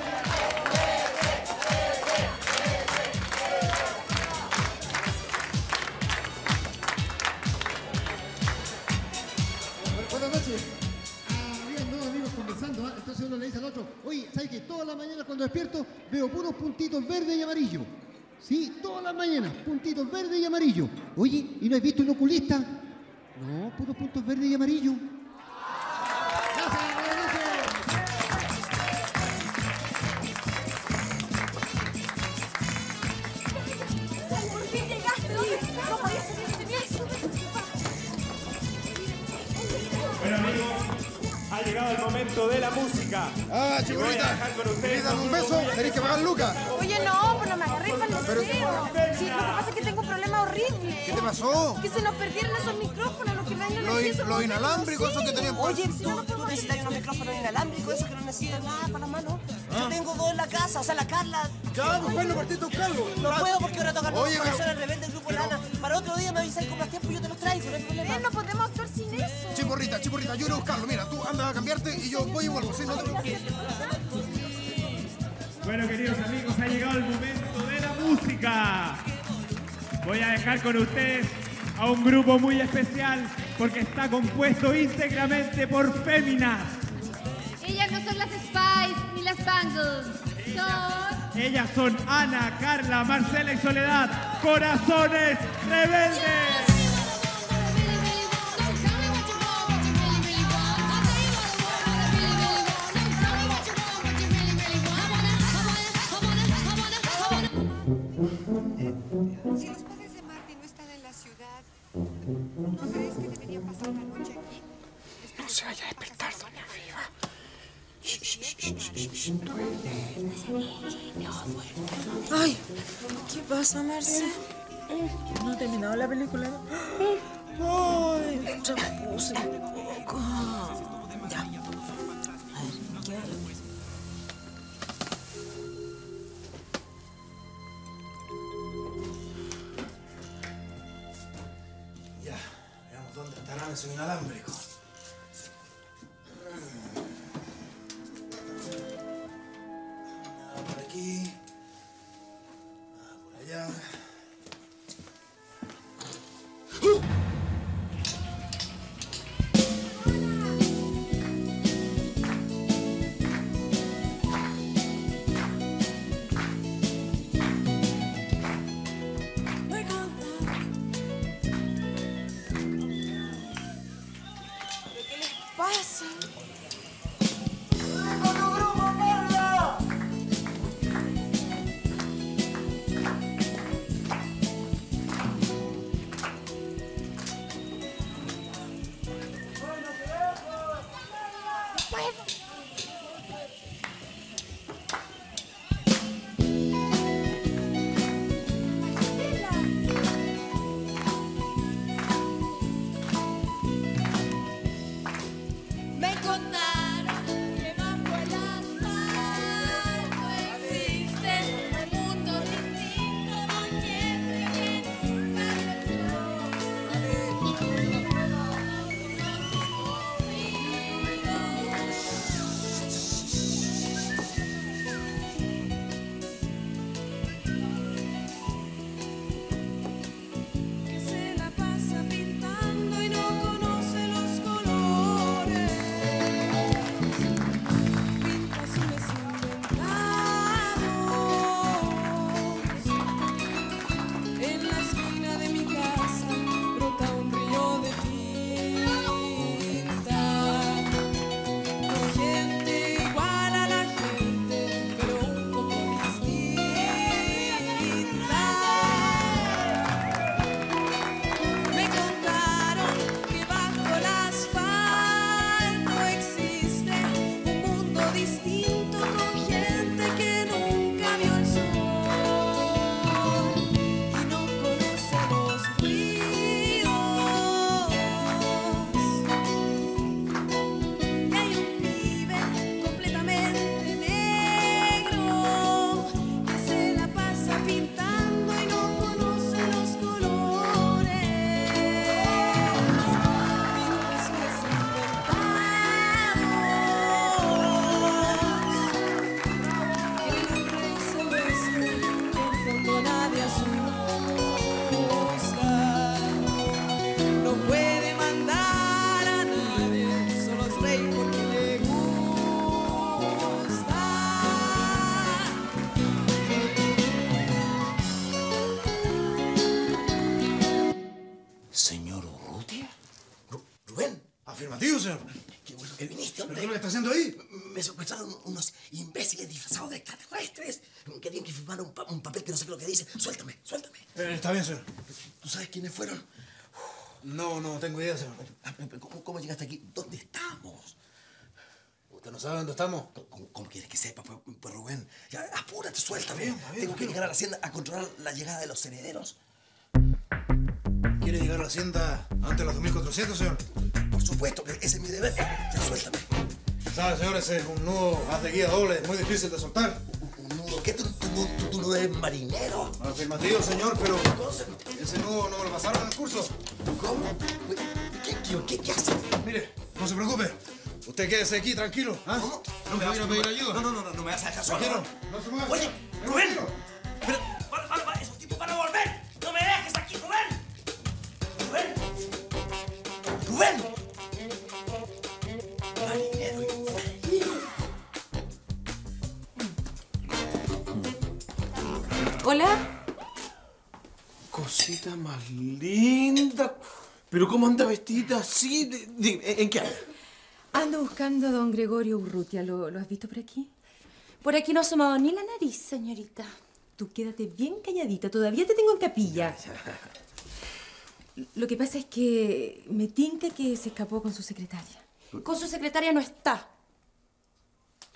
Buenas noches. Habían dos amigos conversando, ¿ah? Entonces uno le dice al otro, oye, ¿sabes que todas las mañanas cuando despierto veo puros puntitos verdes y amarillos? Sí, todas las mañanas, puntitos verdes y amarillos. Oye, ¿y no has visto un oculista? No, puros puntos verdes y amarillos. Gracias, buenas noches. Por fin llegaste, ¿dónde? No podía ser Bueno, amigos, ha llegado el momento de la música. Ah, Y voy a chibolita, dejar con ustedes ¿querés darme un grupo beso? muy Tenés que pagar lucas. Oye, no, pero no me agarré para el Pero- deseo. Sí, lo que pasa es que tengo un problema horrible. ¿Qué te pasó? Que se nos perdieron esos micrófonos, los que me dan Los in- los inalámbricos, esos que tenían por- Oye, tú, tú necesitas unos micrófonos inalámbricos, esos que no necesitan nada para la mano. Yo tengo dos en la casa, o sea, la Carla... Ya, pues bueno, partiste un cargo. No puedo porque ahora tocan los Oye, pero- corazones rebeldes del grupo Lana. Para otro día me avisáis con más tiempo y yo te los traigo, no hay problema. No podemos actuar sin eso. Chiporrita, chiporrita, yo iré a buscarlo. Mira, tú andas a cambiarte y yo voy y vuelvo. ¿Sí? No te preocupes. Bueno, queridos amigos, ha llegado el momento de la música. Voy a dejar con ustedes a un grupo muy especial porque está compuesto íntegramente por féminas. Ellas no son las Spice ni las Bangles. Son... Ellas son Ana, Carla, Marcela y Soledad, Corazones Rebeldes. Si los padres de Marty no están en la ciudad, ¿no crees que deberían pasar la noche aquí? No se vaya a despertar, doña Viva. Ay, ¿qué pasa, Marce? No ha terminado la película, ¿no? Ay, me transpuse un poco. Ya. A ver, ¿qué hay? Ya, veamos dónde estarán esos inalámbricos. Nada por aquí. Nada por allá. Pasa. Me contaron que bajo el asfalto existe un mundo distinto donde nunca que se la pasa pintando y no conoce los colores. Pinta azules inventados. En la esquina de mi casa brota un río de tinta. Con gente igual a la gente, pero un poco distinta. Me contaron que bajo el asfalto existe un mundo distinto con gente que nunca vio el sol y no conoce los ríos. Y hay un pibe completamente negro que se la pasa pintando y no conoce los colores. Pinta azules inventados. Tiene un río celeste que en fondo nadie asusta. No puede mandar a nadie, solo es rey porque le gusta. Señor Urrutia. Ru- Rubén. Afirmativo, señor. Qué bueno que viniste, hombre. ¿Pero qué lo que está haciendo ahí? Me secuestraron unos imbéciles disfrazados de extraterrestres. Querían que firmara un, pa- un papel que no sé qué lo que dice. Suéltame, suéltame. Eh, está bien, señor. ¿Tú sabes quiénes fueron? No, no tengo idea, señor. ¿Cómo, cómo llegaste aquí? ¿Dónde estamos? ¿Usted no sabe dónde estamos? ¿Cómo, cómo quieres que sepa, pues, pues, Rubén? Ya, apúrate, suéltame. Está bien, está bien, Tengo que tranquilo. llegar a la hacienda a controlar la llegada de los herederos. ¿Quiere llegar a la hacienda antes de las dos mil cuatrocientos, señor? Por supuesto, que ese es mi deber. Ya, suéltame. ¿Sabe, señor? Ese es un nudo haz de guía doble, muy difícil de soltar. ¿Un nudo? ¿Qué? ¿Tú, tú, tú, tú no eres marinero? Afirmativo, señor, pero ese nudo no me lo pasaron en el curso. ¿Cómo? ¿Qué, qué, qué, qué hace? Mire, no se preocupe. Usted quédese aquí, tranquilo. ¿Ah? ¿Cómo? No me va a ir a pedir ayuda. No, no, no, no, no me vas a dejar solo. Tranquilo, no se mueva. Oye, Rubén. Pero, para, para, para, esos tipos van a volver. No me dejes aquí, Rubén. Rubén. Rubén. Marinero infeliz. ¿Hola? Cosita más linda. Pero ¿cómo anda vestida así? De- de- ¿En qué año? Ando buscando a don Gregorio Urrutia. ¿Lo, ¿Lo has visto por aquí? Por aquí no ha asomado ni la nariz, señorita. Tú quédate bien calladita. Todavía te tengo en capilla. Lo que pasa es que me tinca que se escapó con su secretaria. Con su secretaria no está.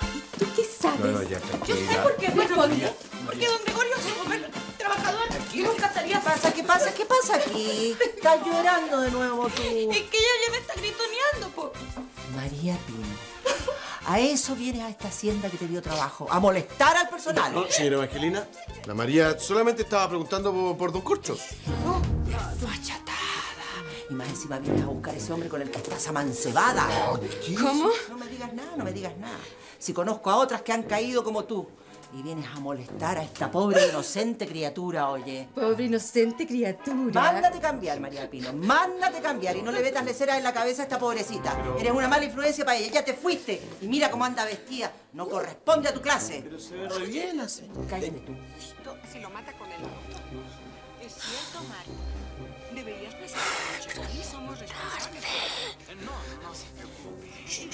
sabes? No, no, ya, Yo tranquila. sé por qué responde. Porque don Gregorio es un hombre trabajador y nunca estaría... ¿Qué pasa? ¿Qué pasa? ¿Qué pasa aquí? Estás llorando de nuevo tú. Es que ella ya me está gritoneando, po. María Pino, a eso vienes a esta hacienda que te dio trabajo, a molestar al personal. No, señora Evangelina, la María solamente estaba preguntando por, por don Corcho. No, fachatada. Y más encima vienes a buscar a ese hombre con el que estás amancebada. ¿Cómo? No me digas nada, no me digas nada. Si conozco a otras que han caído como tú. Y vienes a molestar a esta pobre inocente criatura, oye. Pobre inocente criatura. Mándate cambiar, María Pino. Mándate cambiar y no le metas leceras en la cabeza a esta pobrecita. Eres una mala influencia para ella. Ya te fuiste. Y mira cómo anda vestida. No corresponde a tu clase. Pero se ve re bien así. Cállate tú. Si lo mata con el auto. Es cierto, Mari. Deberías prestar atención. Aquí somos responsables. No, no se preocupe.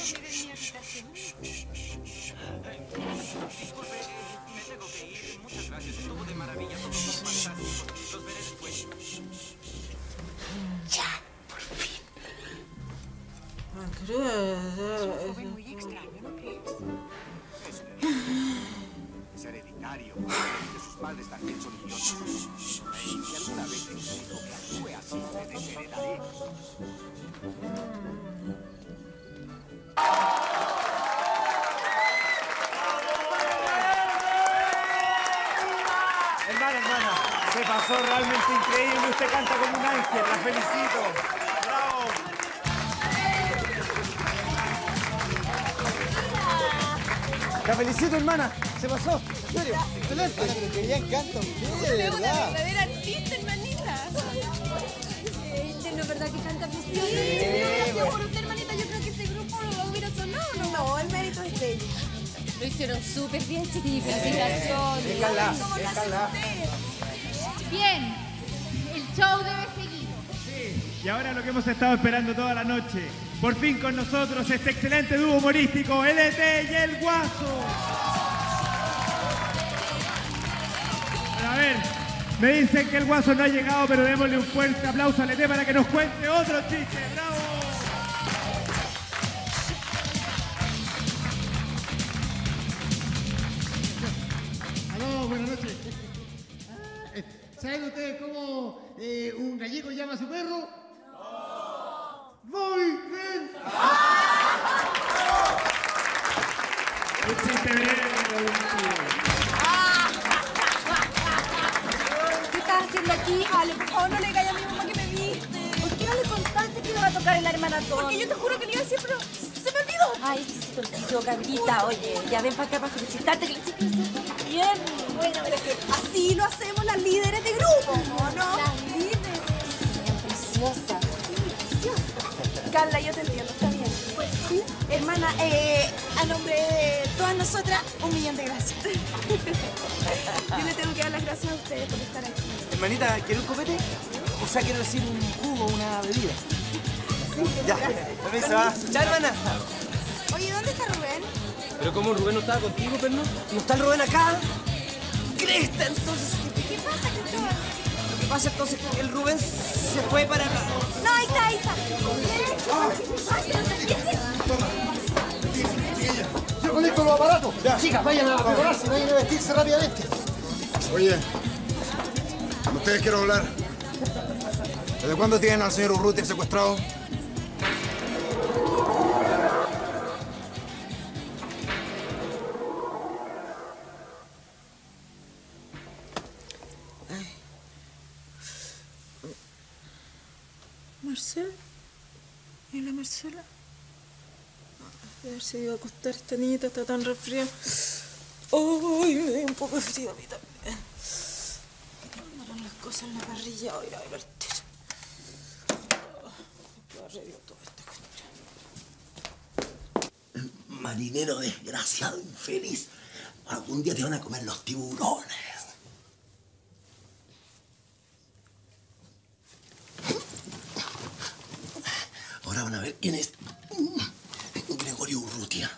Disculpe, me tengo que ir. Muchas gracias. Estuvo de maravilla. Todos son fantásticos. Los veré después. Ya, por fin. Es un joven muy extraño, ¿no crees? Es hereditario. Que sus padres también son idiotas. Si alguna vez tengo un hijo que actúe así, le desheredaré. Hermana, hermana, se pasó realmente increíble. Usted canta como un ángel. La felicito. ¡Bravo! La felicito, hermana. Se pasó. En serio, excelente. Pero que bien canta usted, de verdad. verdadera artista, hermanita. Este no es verdad que canta precioso. Sí, Gracias bueno. por usted, hermanita. Yo creo que este grupo no lo hubiera sonado, ¿no? No, el mérito es de ella. Lo hicieron súper bien, chiquillos. Felicitaciones. Déjala, ¿Cómo lo hace déjala. usted? Bien, el show debe seguir. Y ahora lo que hemos estado esperando toda la noche. Por fin con nosotros este excelente dúo humorístico, el E T y el Guaso. Pero a ver, me dicen que el Guaso no ha llegado, pero démosle un fuerte aplauso al E T para que nos cuente otro chiste. ¡Bravo! Aló, buenas noches. Ah, eh, ¿Saben ustedes cómo eh, un gallego llama a su perro? ¡No! ¡Muy bien! Un chiste breve, ¿Qué estás haciendo aquí? Ale, por favor, no le digas a mi mamá que me viste. ¿Por qué no le contaste que iba a tocar el área maratón? Porque yo te juro que le iba a decir, pero se me olvidó. Ay, sí, se te olvidó, Gabrielita. Oye, ya ven para acá para felicitarte que le hiciste súper bien. Bueno, pero es que así lo hacemos las líderes de grupo, ¿o no? Las líderes. Bien preciosas. Sí, preciosas. Carla, yo te entiendo, está bien. Pues sí. Hermana, eh, a nombre de todas nosotras, un millón de gracias. Yo le tengo que dar las gracias a ustedes por estar aquí. Hermanita, ¿quiere un copete? O sea, quiero decir un jugo, una bebida. Sí, Ya, gracias. permiso, ¿ah? Chao, hermana. Oye, ¿dónde está Rubén? ¿Pero cómo Rubén no estaba contigo, Perno? ¿No está el Rubén acá? Cresta, entonces. ¿Qué pasa, Cristóbal? Lo que pasa entonces es que el Rubén se fue para... No, ahí está, ahí está. Yo conecto los aparatos. Chicas, vayan a prepararse, vayan a vestirse rápidamente. Oye, con ustedes quiero hablar. ¿Desde cuándo tienen al señor Urrutia secuestrado? ¿Marcela? ¿Y la Marcela? A ver si iba a acostar esta niñita, está tan resfriada. ¡Ay, me dio un poco de frío a mí también! Andaron las cosas en la parrilla. Ay, a ver, tira. Yo arreglo todo esta cuestión. Marinero desgraciado, infeliz. Algún día te van a comer los tiburones. Ahora van a ver quién es Gregorio Urrutia.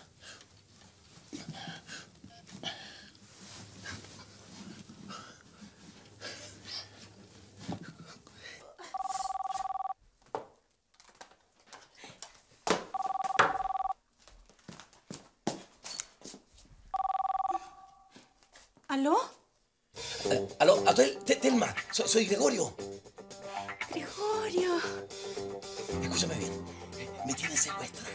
¿Aló? Eh, aló, Atel, Te- Telma, soy, soy Gregorio. Gregorio. Escúchame bien, me tienen secuestrado.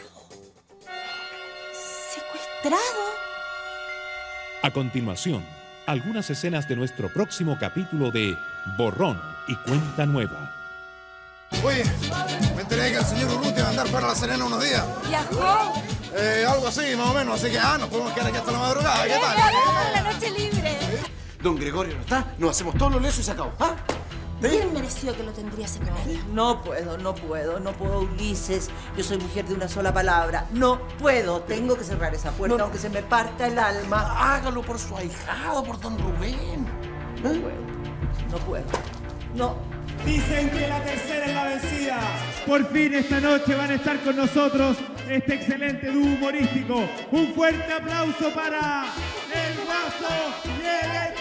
¿Secuestrado? A continuación, algunas escenas de nuestro próximo capítulo de Borrón y Cuenta Nueva. Oye, me enteré que el señor Urrutia va a andar para La Serena unos días. ¿Viajó? Eh, algo así, más o menos. Así que, ah, nos podemos quedar aquí hasta la madrugada. ¿Qué tal? La noche libre. Don Gregorio no está, nos hacemos todos los lesos y se acabó. ¿Ah? Bien merecido que lo tendría secretaria. No puedo, no puedo, no puedo, Ulises. Yo soy mujer de una sola palabra. No puedo, tengo que cerrar esa puerta, No. aunque se me parta el alma. Hágalo por su ahijado, por don Rubén. No puedo, no puedo. No. Dicen que la tercera es la vencida. Por fin esta noche van a estar con nosotros este excelente dúo humorístico. Un fuerte aplauso para el Guaso y el E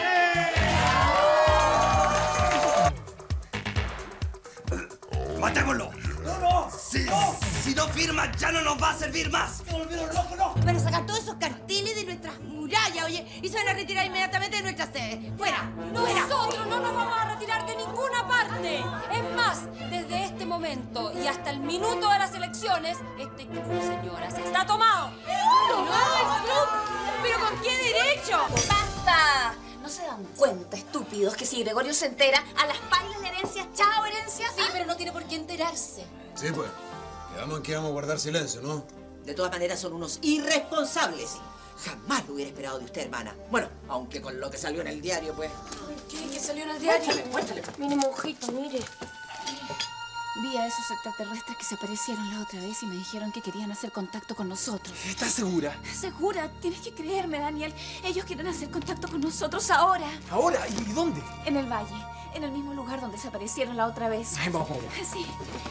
T. ¡Matémoslo! ¡No, no! Si, si no firma, ya no nos va a servir más. ¡Se volvieron locos, no! Van a sacar todos esos carteles de nuestras murallas, oye, y se van a retirar inmediatamente de nuestra sede. ¡Fuera! ¡Fuera! Nosotros no nos vamos a retirar de ninguna parte. Es más, desde este momento y hasta el minuto de las elecciones, este club, señoras, está tomado. ¿Tomado el club? ¿Pero con qué derecho? ¡Basta! ¿No se dan cuenta, estúpidos, que si Gregorio se entera, a las pailas la herencia, chao herencia? Sí, pero no tiene por qué enterarse. Sí, pues. Quedamos en que íbamos a guardar silencio, ¿no? De todas maneras son unos irresponsables. Jamás lo hubiera esperado de usted, hermana. Bueno, aunque con lo que salió en el diario, pues. ¿Qué? ¿Qué salió en el diario? Muéstrale, muéstrale. Mire, monjito, mire. Vi a esos extraterrestres que se aparecieron la otra vez y me dijeron que querían hacer contacto con nosotros. ¿Estás segura? Segura, tienes que creerme, Daniel. Ellos quieren hacer contacto con nosotros ahora. ¿Ahora? ¿Y dónde? En el valle, en el mismo lugar donde se aparecieron la otra vez. Ay, vamos, vamos. Sí.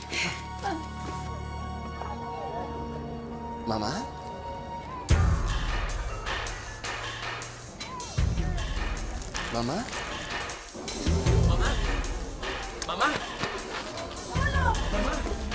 ¿Mamá? ¿Mamá? Mamá. Mamá. ¡Mamá!